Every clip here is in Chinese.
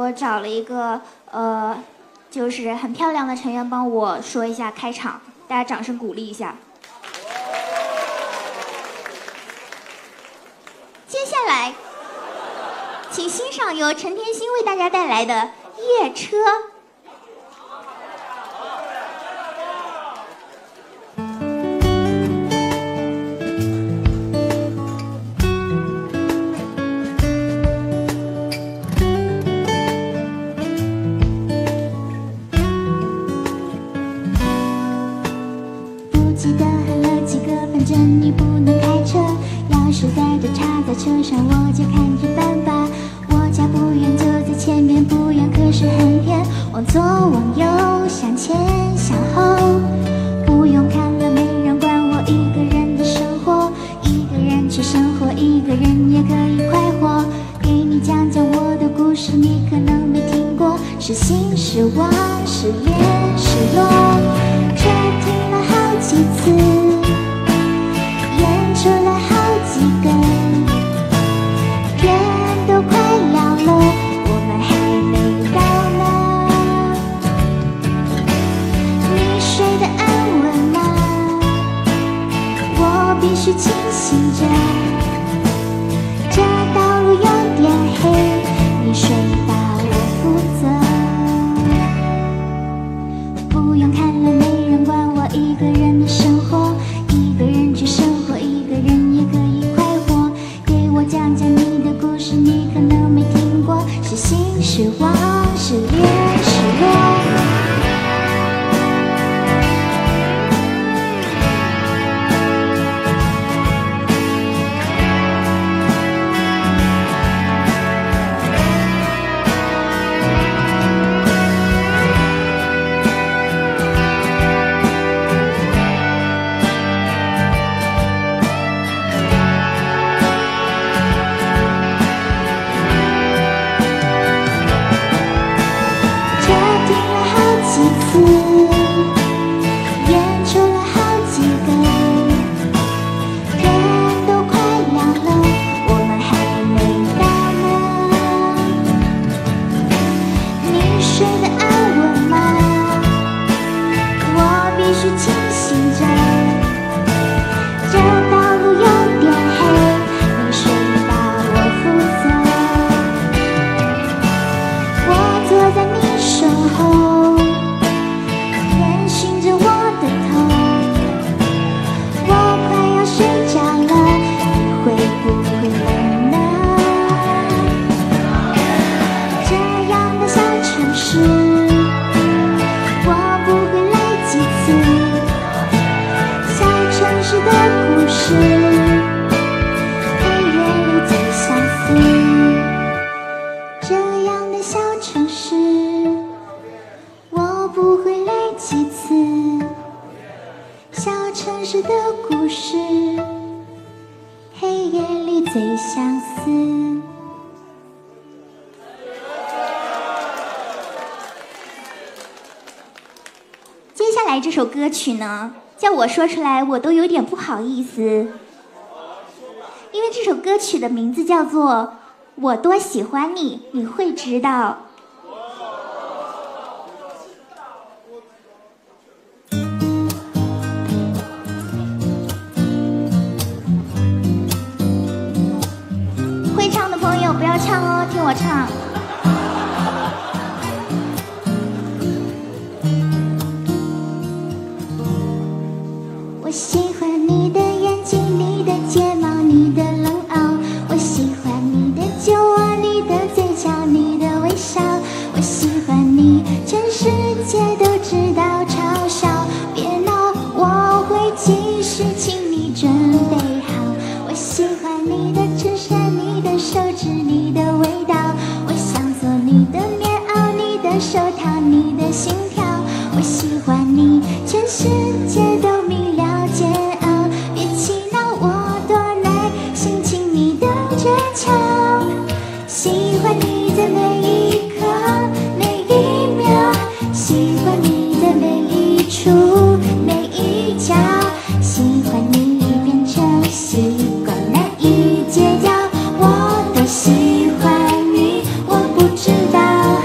我找了一个就是很漂亮的成员帮我说一下开场，大家掌声鼓励一下。接下来，请欣赏由陈天心为大家带来的《夜车》。 记得喊了几个，反正你不能开车，钥匙带着插在车上，我就看着办吧。我家不远就在前面，不远可是很偏，往左往右，向前向后，不用看了没人管我一个人的生活，一个人去生活，一个人也可以快活。给你讲讲我的故事，你可能没听过，是喜是望，是恋是落，这听了好几次，演出来好几个，天都快亮了，我们还没到呢。你睡得安稳吗？我必须清醒着，这道路有点黑，你睡吧，我负责。不用看了没人管我一个人的生活，一个人去生活，一个人也可以快活。给我讲讲你的故事，你可能没听过，是喜是望，是恋是落。演出了好几个，天都快亮了，我们还没到呢。你睡得安稳吗？我必须清醒着，这道路有点黑，你睡吧，我负责。我坐在你身后，的故事，黑夜里最相似。 接下来这首歌曲呢，叫我说出来我都有点不好意思，因为这首歌曲的名字叫做《我多喜欢你》，你会知道。会唱的朋友不要唱哦，听我唱。 我喜欢你的眼睛，你的睫毛，你的冷傲，我喜欢你的酒窝，你的嘴角，你的微笑，我喜欢你，全世界都知道嘲笑，别闹，我会继续，请你准备好。我喜欢你的衬衫，你的手指，你的味道，我想做你的棉袄，你的手套，你的心跳，我喜欢你，全世界都明了煎熬，别气恼我多耐心，请你的诀窍，喜欢你的每一刻每一秒，喜欢你的每一处每一角，喜欢你变成习惯难以戒掉，我多喜欢你，我不知道。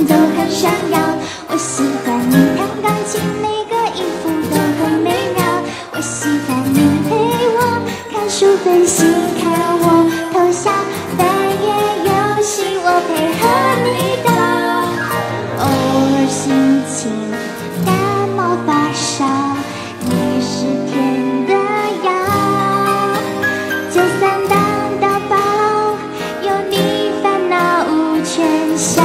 都很想要。我喜欢你弹钢琴，每个音符都很美妙。我喜欢你陪我看书分析，看我偷笑，半夜游戏我配合你到。偶尔心情感冒发烧，你是甜的药，就算当到宝，有你烦恼全消。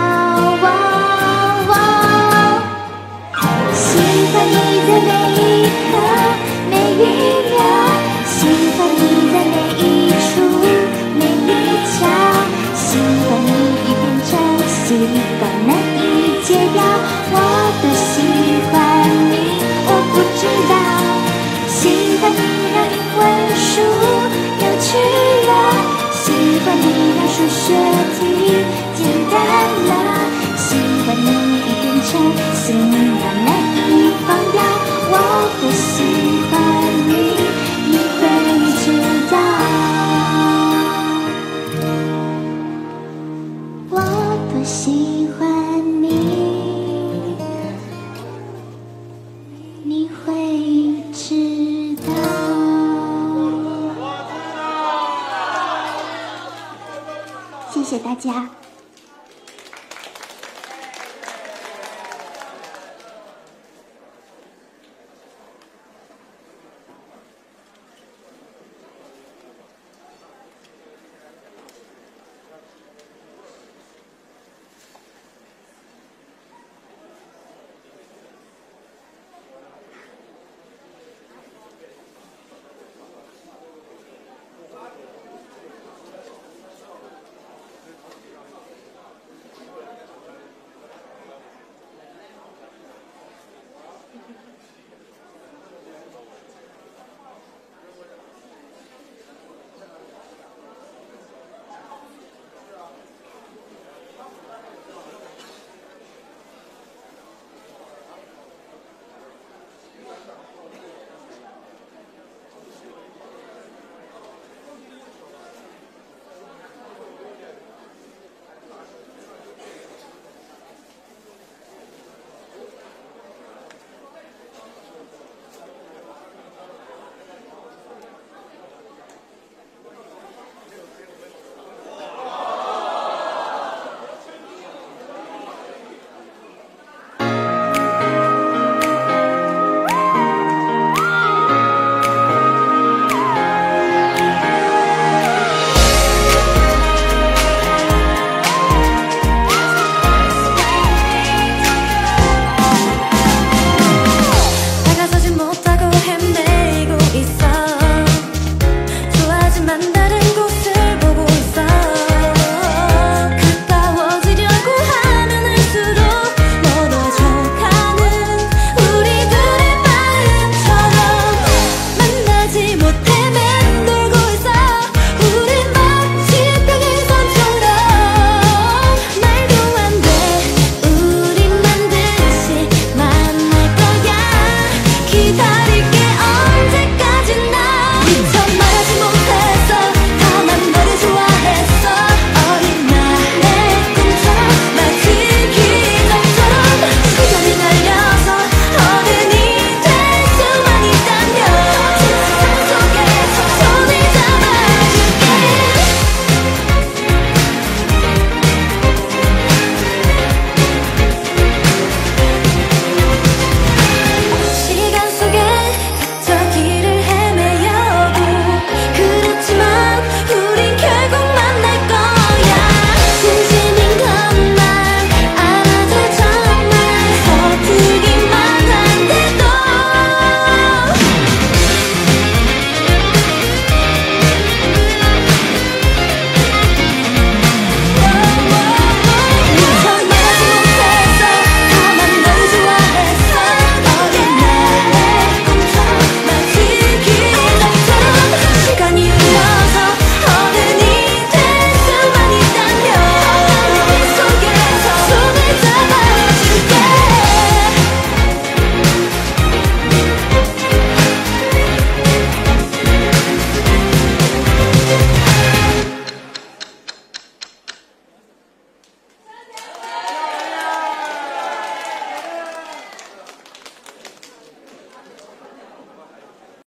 喜欢你的每一刻每一秒，喜欢你的每一处每一角，喜欢你已变成习惯难以戒掉。我多喜欢你，我不知道。喜欢你让英文书有趣了，喜欢你让数学题简单了，喜欢你已变成信仰难以放掉。我多喜欢你，你会知道。我多喜欢你，你会知道。 谢谢大家。